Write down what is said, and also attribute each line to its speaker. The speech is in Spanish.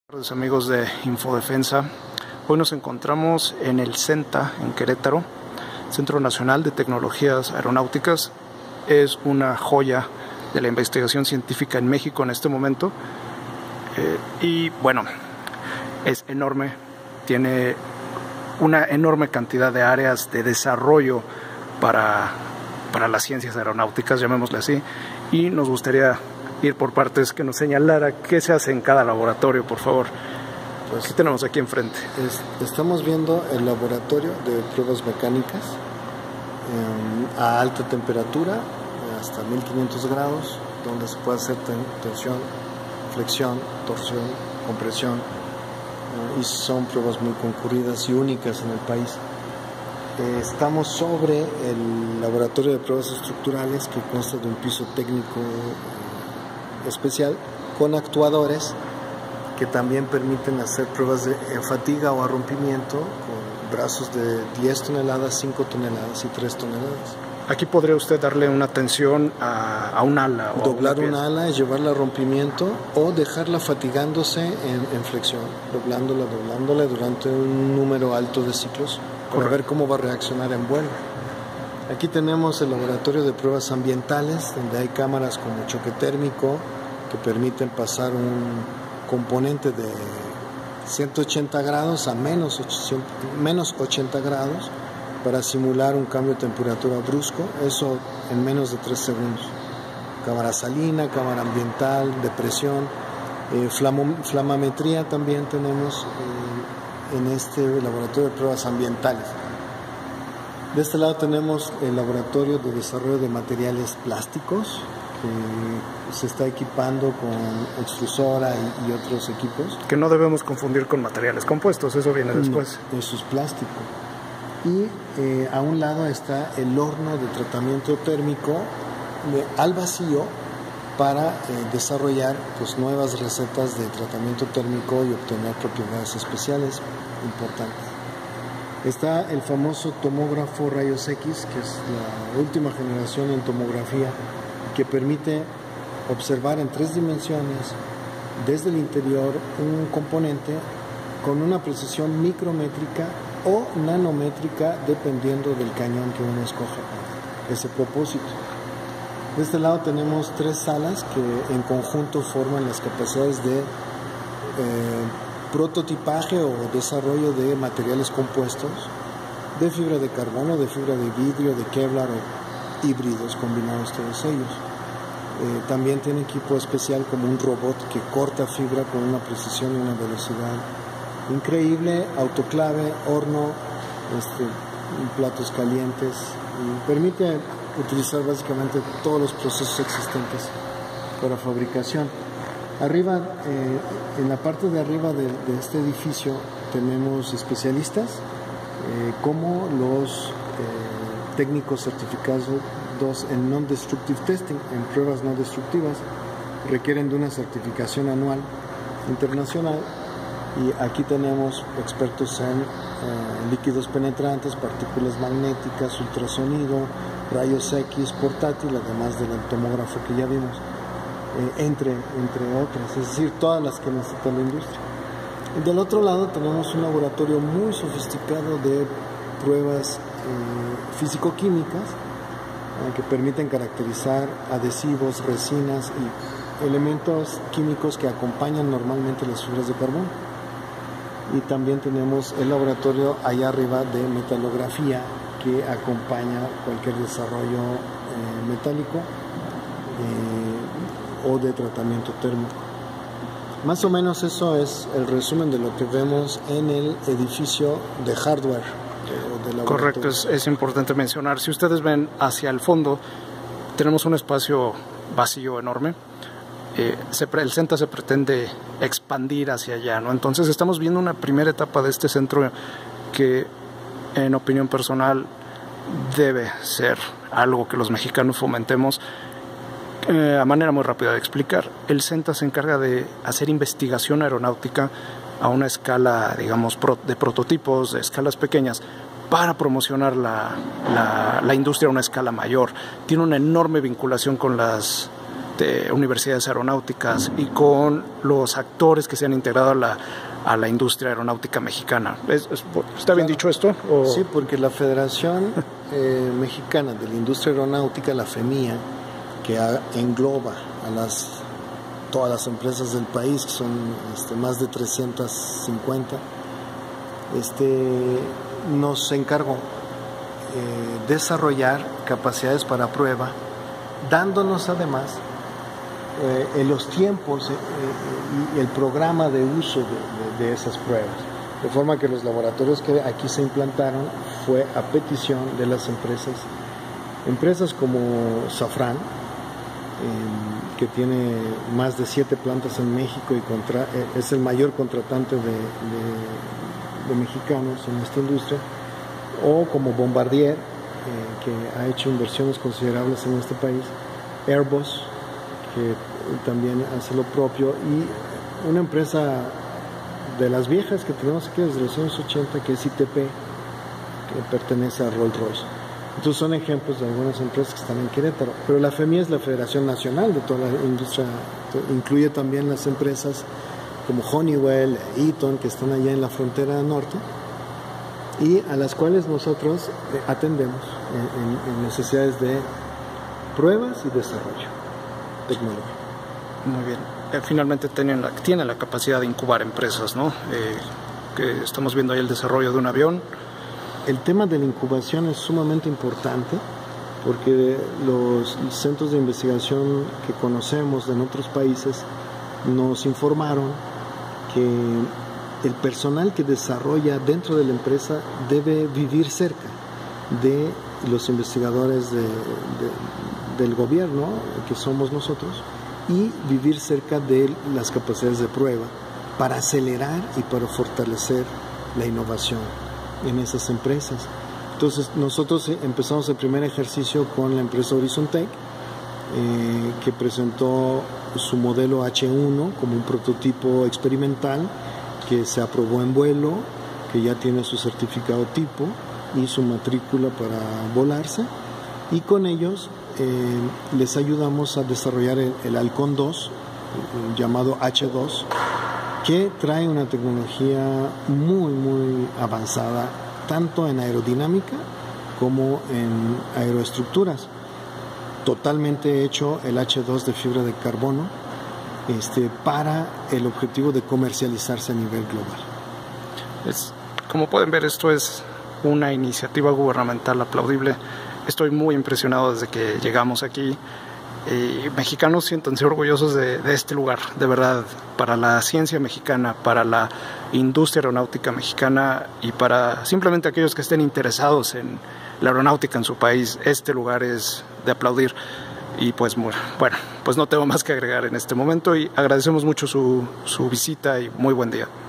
Speaker 1: Buenas tardes, amigos de Infodefensa. Hoy nos encontramos en el CENTA, en Querétaro, Centro Nacional de Tecnologías Aeronáuticas. Es una joya de la investigación científica en México en este momento. Y bueno, es enorme, tiene una enorme cantidad de áreas de desarrollo para las ciencias aeronáuticas, llamémosle así, y nos gustaría ir por partes, que nos señalara qué se hace en cada laboratorio, por favor. Pues, ¿qué tenemos aquí enfrente?
Speaker 2: Estamos viendo el laboratorio de pruebas mecánicas a alta temperatura, hasta 1500 grados, donde se puede hacer tensión, flexión, torsión, compresión, y son pruebas muy concurridas y únicas en el país. Estamos sobre el laboratorio de pruebas estructurales, que consta de un piso técnico especial con actuadores que también permiten hacer pruebas de fatiga o a rompimiento con brazos de 10 toneladas, 5 toneladas y 3 toneladas.
Speaker 1: Aquí podría usted darle una tensión a un ala. O
Speaker 2: doblar un ala, llevarla a rompimiento o dejarla fatigándose en flexión, doblándola durante un número alto de ciclos para ver cómo va a reaccionar en vuelo. Aquí tenemos el laboratorio de pruebas ambientales, donde hay cámaras como choque térmico que permiten pasar un componente de 180 grados a menos 80 grados para simular un cambio de temperatura brusco, eso en menos de 3 segundos. Cámara salina, cámara ambiental, de presión, flamametría también tenemos en este laboratorio de pruebas ambientales. De este lado tenemos el laboratorio de desarrollo de materiales plásticos, que se está equipando con extrusora y otros equipos.
Speaker 1: Que no debemos confundir con materiales compuestos, eso viene después.
Speaker 2: No, eso es plástico. Y a un lado está el horno de tratamiento térmico al vacío para desarrollar nuevas recetas de tratamiento térmico y obtener propiedades especiales importantes. Está el famoso tomógrafo rayos X, que es la última generación en tomografía, que permite observar en 3 dimensiones desde el interior un componente con una precisión micrométrica o nanométrica, dependiendo del cañón que uno escoja para ese propósito. De este lado tenemos 3 salas que en conjunto forman las capacidades de prototipaje o desarrollo de materiales compuestos de fibra de carbono, de fibra de vidrio, de Kevlar o híbridos combinados todos ellos. También tiene equipo especial como un robot que corta fibra con una precisión y una velocidad increíble, autoclave, horno, platos calientes, y permite utilizar básicamente todos los procesos existentes para fabricación. Arriba, en la parte de arriba de este edificio, tenemos especialistas como los técnicos certificados en Non-Destructive Testing, en pruebas no destructivas. Requieren de una certificación anual internacional, y aquí tenemos expertos en líquidos penetrantes, partículas magnéticas, ultrasonido, rayos X, portátil, además del tomógrafo que ya vimos. Entre otras, es decir, todas las que necesita la industria. Y del otro lado tenemos un laboratorio muy sofisticado de pruebas físico-químicas que permiten caracterizar adhesivos, resinas y elementos químicos que acompañan normalmente las fibras de carbono. Y también tenemos el laboratorio allá arriba de metalografía, que acompaña cualquier desarrollo metálico o de tratamiento térmico. Más o menos eso es el resumen de lo que vemos en el edificio de hardware de laboratorio.
Speaker 1: Correcto, es importante mencionar. Si ustedes ven hacia el fondo, tenemos un espacio vacío enorme. El CENTA se pretende expandir hacia allá, ¿no? Entonces estamos viendo una primera etapa de este centro que, en opinión personal, debe ser algo que los mexicanos fomentemos. A manera muy rápida de explicar, el CENTA se encarga de hacer investigación aeronáutica a una escala, digamos, de prototipos, de escalas pequeñas, para promocionar la industria a una escala mayor. Tiene una enorme vinculación con las de universidades aeronáuticas y con los actores que se han integrado a la industria aeronáutica mexicana. ¿Está bien dicho esto? ¿O?
Speaker 2: Sí, porque la Federación Mexicana de la Industria Aeronáutica, la FEMIA, que engloba a todas las empresas del país, que son más de 350, nos encargó desarrollar capacidades para prueba, dándonos además los tiempos y el programa de uso de esas pruebas. De forma que los laboratorios que aquí se implantaron fue a petición de las empresas como Safran, que tiene más de 7 plantas en México y es el mayor contratante de mexicanos en esta industria, o como Bombardier, que ha hecho inversiones considerables en este país, Airbus, que también hace lo propio, y una empresa de las viejas que tenemos aquí desde los años 80, que es ITP, que pertenece a Rolls-Royce. Entonces son ejemplos de algunas empresas que están en Querétaro, pero la FEMIA es la Federación Nacional de toda la industria, incluye también las empresas como Honeywell, Eaton, que están allá en la frontera norte, y a las cuales nosotros atendemos en necesidades de pruebas y desarrollo tecnológico.
Speaker 1: Muy bien. Finalmente tienen la capacidad de incubar empresas, ¿no? Que estamos viendo ahí el desarrollo de un avión.
Speaker 2: El tema de la incubación es sumamente importante porque los centros de investigación que conocemos en otros países nos informaron que el personal que desarrolla dentro de la empresa debe vivir cerca de los investigadores del gobierno, que somos nosotros, y vivir cerca de las capacidades de prueba para acelerar y para fortalecer la innovación en esas empresas. Entonces nosotros empezamos el primer ejercicio con la empresa Horizon Tech, que presentó su modelo H1 como un prototipo experimental que se aprobó en vuelo, que ya tiene su certificado tipo y su matrícula para volarse, y con ellos les ayudamos a desarrollar el Halcón 2, llamado H2, que trae una tecnología muy avanzada, tanto en aerodinámica como en aeroestructuras. Totalmente hecho el H2 de fibra de carbono, para el objetivo de comercializarse a nivel global.
Speaker 1: Como pueden ver, esto es una iniciativa gubernamental aplaudible. Estoy muy impresionado desde que llegamos aquí. Mexicanos, siéntanse orgullosos de este lugar, de verdad, para la ciencia mexicana, para la industria aeronáutica mexicana y para simplemente aquellos que estén interesados en la aeronáutica en su país. Este lugar es de aplaudir. Y pues bueno, pues no tengo más que agregar en este momento y agradecemos mucho su visita y muy buen día.